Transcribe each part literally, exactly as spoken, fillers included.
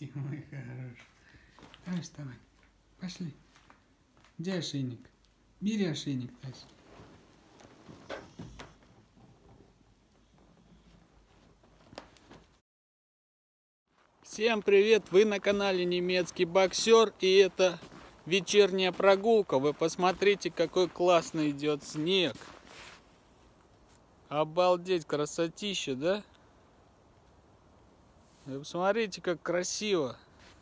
Здрасте, мой хороший. Давай вставай. Пошли. Где ошейник? Бери ошейник, Тася. Всем привет! Вы на канале Немецкий Боксер, и это вечерняя прогулка. Вы посмотрите, какой классный идет снег. Обалдеть, красотища, да? Вы посмотрите, как красиво.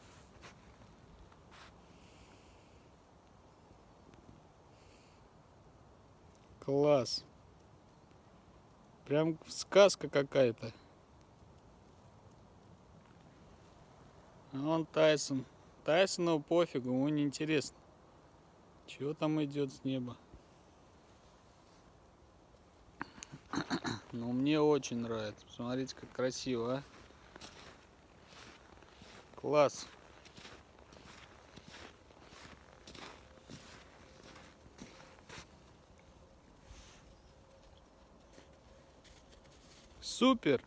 Класс. Прям сказка какая-то. А вон Тайсон. Тайсону пофигу, ему не интересно, чего там идет с неба. Но мне очень нравится. Посмотрите, как красиво, а? Класс. Супер.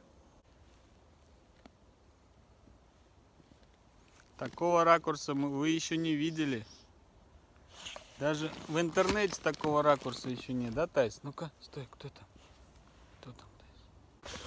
Такого ракурса вы еще не видели. Даже в интернете такого ракурса еще нет, да, Тайс? Ну-ка, стой, кто там? Кто там, Тайс?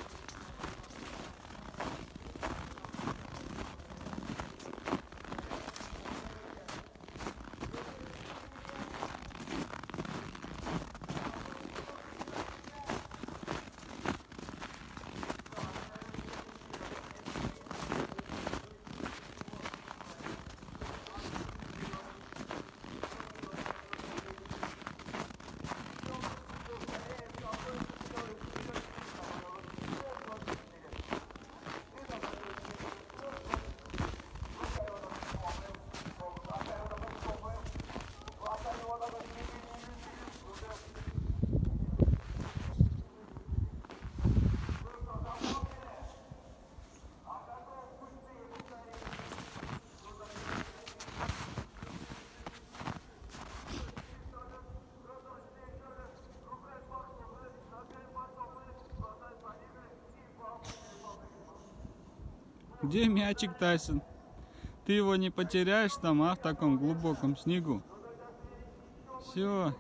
Где мячик, Тайсон? Ты его не потеряешь там, а, в таком глубоком снегу? Все.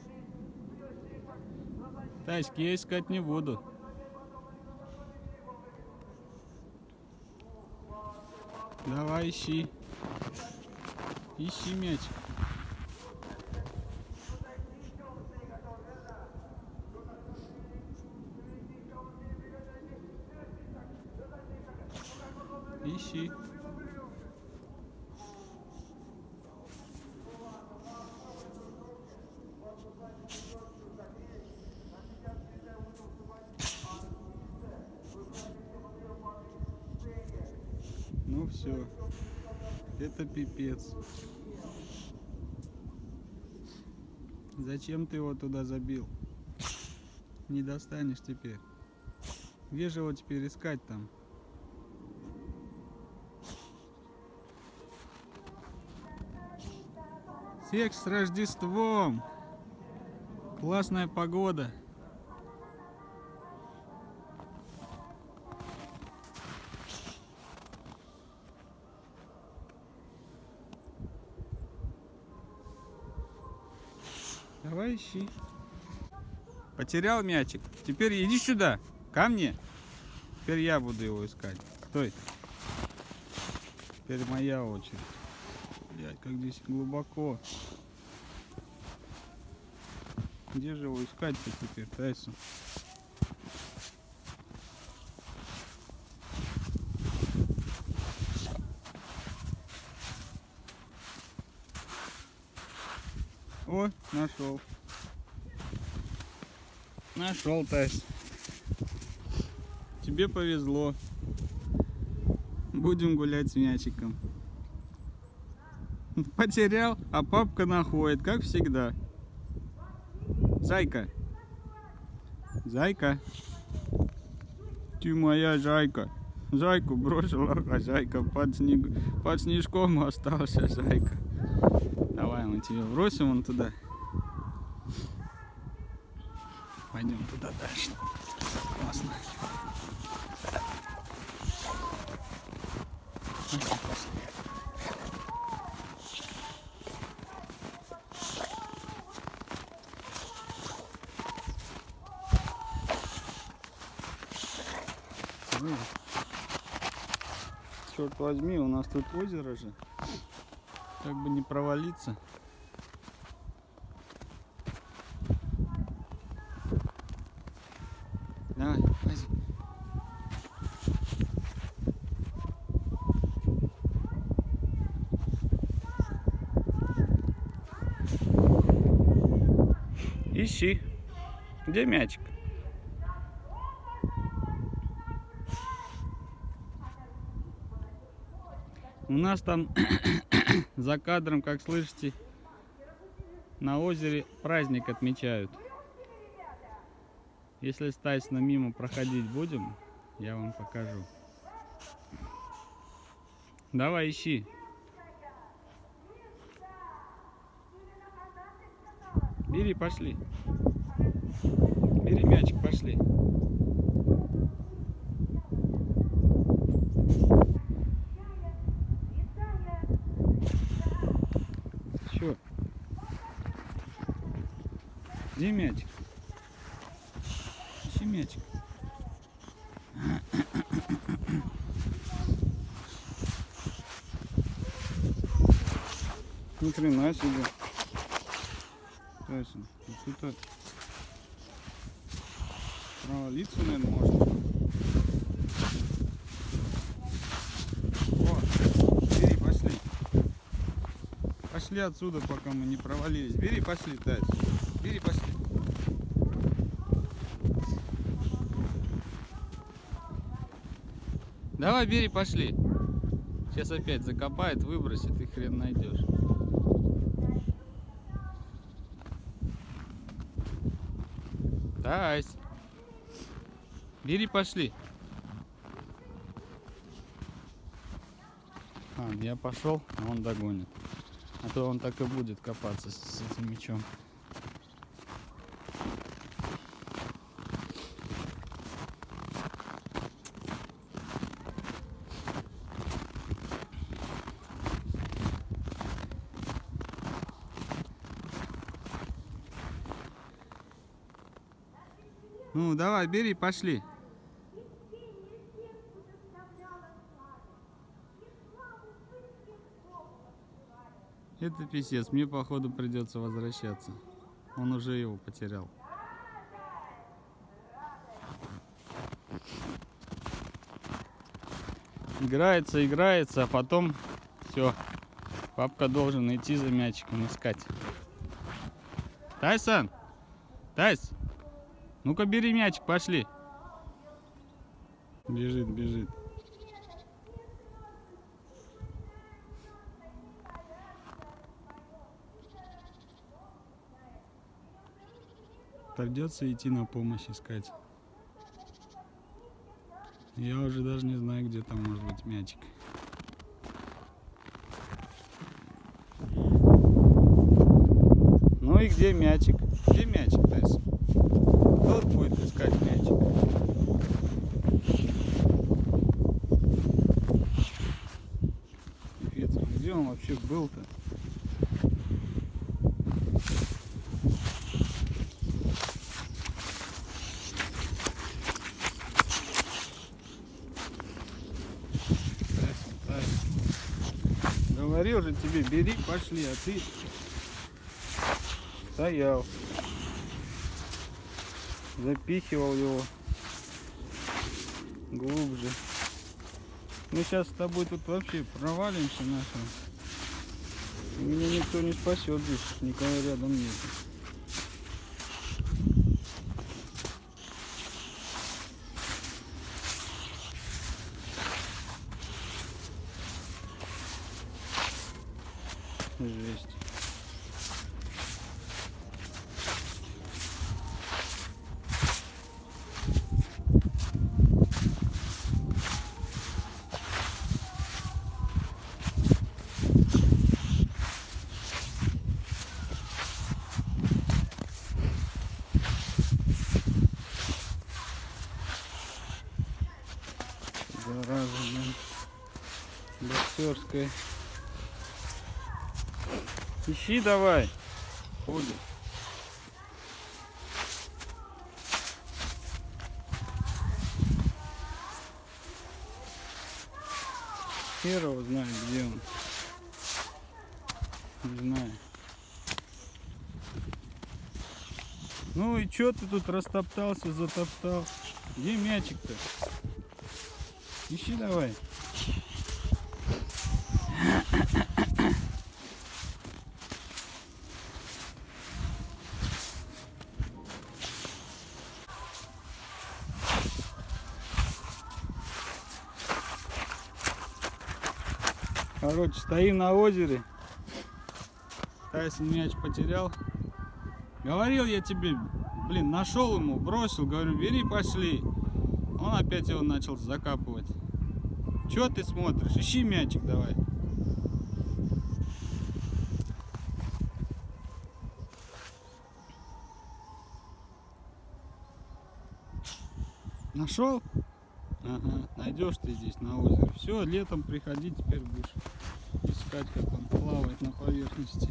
Тайски, я искать не буду. Давай, ищи. Ищи мячик. Ищи. Ну все, это пипец. Зачем ты его туда забил? Не достанешь теперь. Где же его теперь искать там? Всех с Рождеством! Классная погода. Давай ищи. Потерял мячик. Теперь иди сюда, ко мне. Теперь я буду его искать. Стой. Теперь моя очередь. Блядь, как здесь глубоко. Где же его искать-то теперь, Тайсон? О, нашел. Нашел, Тайс. Тебе повезло. Будем гулять с мячиком. Потерял, а папка находит, как всегда. Зайка. Зайка. Ты моя зайка. Зайку бросила, а зайка под, снег... под снежком остался, зайка. Давай мы тебя бросим вон туда. Пойдем туда дальше. Классно. Ну, черт возьми, у нас тут озеро же. Как бы не провалиться. Давай, лази. Ищи. Где мячик? У нас там за кадром, как слышите, на озере праздник отмечают. Если с Тайсоном мимо проходить будем, я вам покажу. Давай, ищи. Бери, пошли. Бери мячик, пошли. Чё? Где мячик? Ищи мячик. Ни хрена себе. Тайсон, тут провалиться, наверное, можно. О, бери, пошли. Пошли отсюда, пока мы не провалились. Бери, пошли, Тайсон. Бери, пошли. Давай, бери, пошли. Сейчас опять закопает, выбросит и хрен найдешь. Тайс. Бери, пошли. А, я пошел, а он догонит. А то он так и будет копаться с, с этим мячом. Ну, давай, бери, пошли. Это писец, мне походу придется возвращаться. Он уже его потерял. Играется, играется, а потом все. Папка должен идти за мячиком искать. Тайсон! Тайс! Ну-ка бери мячик, пошли. Бежит, бежит. Придется идти на помощь искать. Я уже даже не знаю, где там может быть мячик. Ну и где мячик? Где мячик, Тайсон? Кто будет искать мячик? Пипец, где он вообще был-то? Говорил же тебе, бери, пошли, а ты стоял, запихивал его глубже. Мы сейчас с тобой тут вообще провалимся нахрен. Меня никто не спасет здесь, никого рядом нет. Жесть. Зараза, блин. Боксерская. Ищи давай. Ходит. Хер его знает, где он. Не знаю. Ну и чё ты тут растоптался, затоптал? Где мячик-то? Ищи давай. Короче, стоим на озере. Тайсон мяч потерял. Говорил я тебе, блин, нашел ему, бросил, говорю, бери, пошли. Он опять его начал закапывать. Чего ты смотришь? Ищи мячик давай. Нашел? Ага, найдешь ты здесь на озере. Все, летом приходи, теперь будешь искать, как он плавает на поверхности.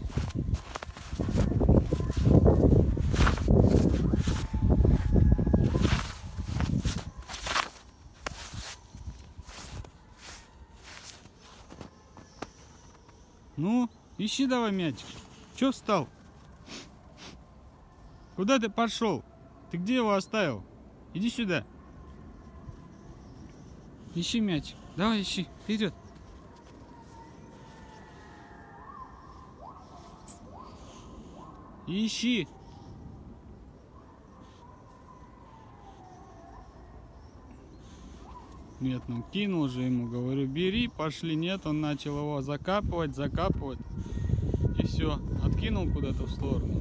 Ну, ищи давай мячик. Че встал? Куда ты пошел? Ты где его оставил? Иди сюда. Ищи мячик. Давай ищи. Вперед. Ищи. Нет, ну кинул же ему, говорю, бери, пошли. Нет, он начал его закапывать, закапывать. И все, откинул куда-то в сторону.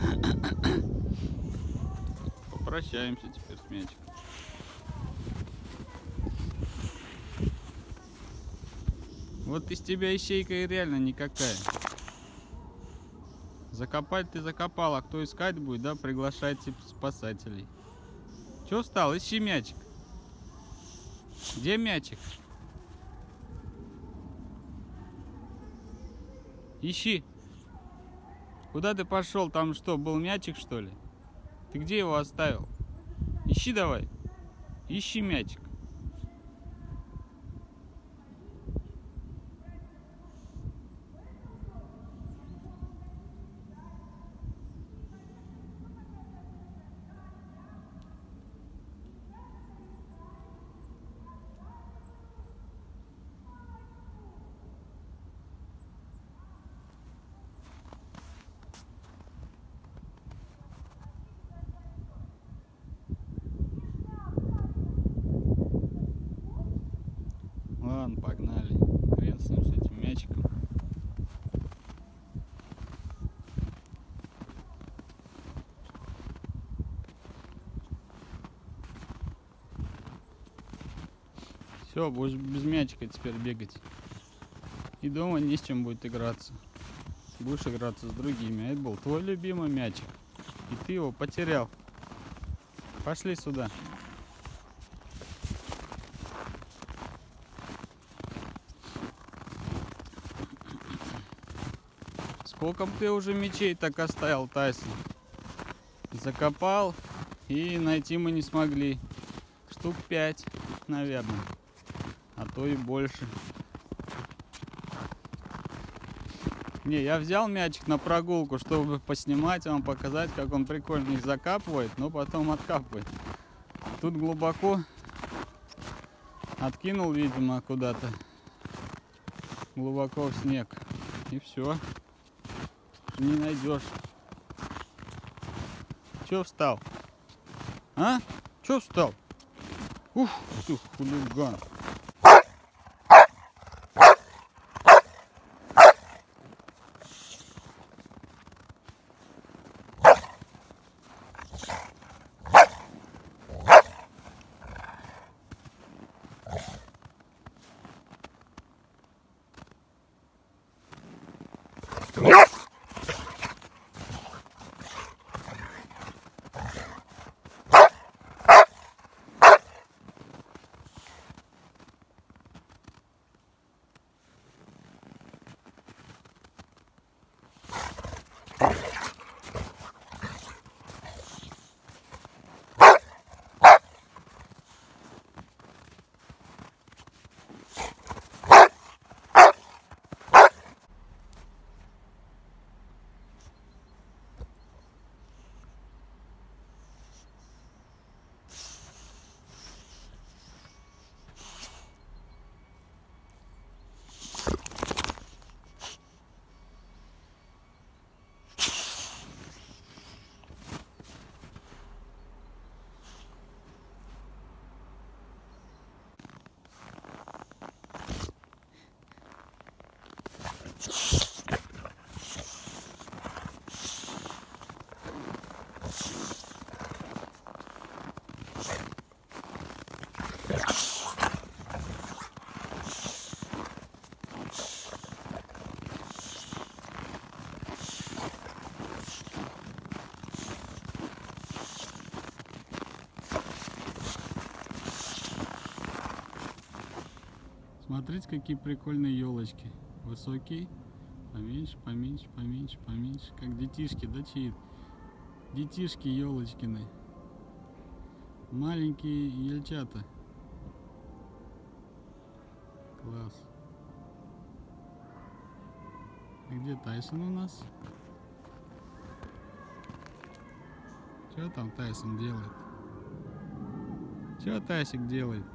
Попрощаемся теперь с мячиком. Вот из тебя ищейка и реально никакая. Закопать ты закопал, а кто искать будет, да, приглашайте спасателей. Че встал? Ищи мячик. Где мячик? Ищи. Куда ты пошел? Там что, был мячик, что ли? Ты где его оставил? Ищи давай. Ищи мячик. Ладно, погнали. Хрен с ним, с этим мячиком. Все, будешь без мячика теперь бегать. И дома не с чем будет играться. Будешь играться с другими. А это был твой любимый мячик. И ты его потерял. Пошли сюда. Сколько ты уже мячей так оставил, Тайсон? Закопал, и найти мы не смогли. Штук пять, наверное. А то и больше. Не, я взял мячик на прогулку, чтобы поснимать вам, показать, как он прикольно их закапывает, но потом откапывает. Тут глубоко откинул, видимо, куда-то. Глубоко в снег. И все. Не найдешь. Че встал? А? Че встал? Ух ты, хулиган. Смотрите, какие прикольные елочки. Высокие. Поменьше, поменьше, поменьше, поменьше. Как детишки, да, чьи? Детишки елочкины. Маленькие ельчата. Класс. И где Тайсон у нас? Что там Тайсон делает? Что Тайсик делает?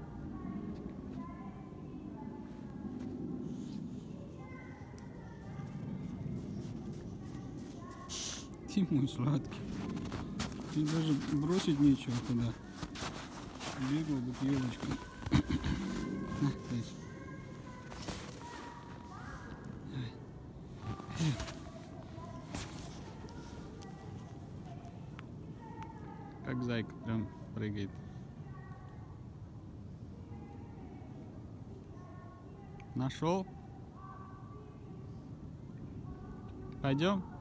Ты мой сладкий. И даже бросить нечего туда. Бегал бы к елочкам. На, Тайс. Как зайка прям прыгает. Нашел? Пойдем?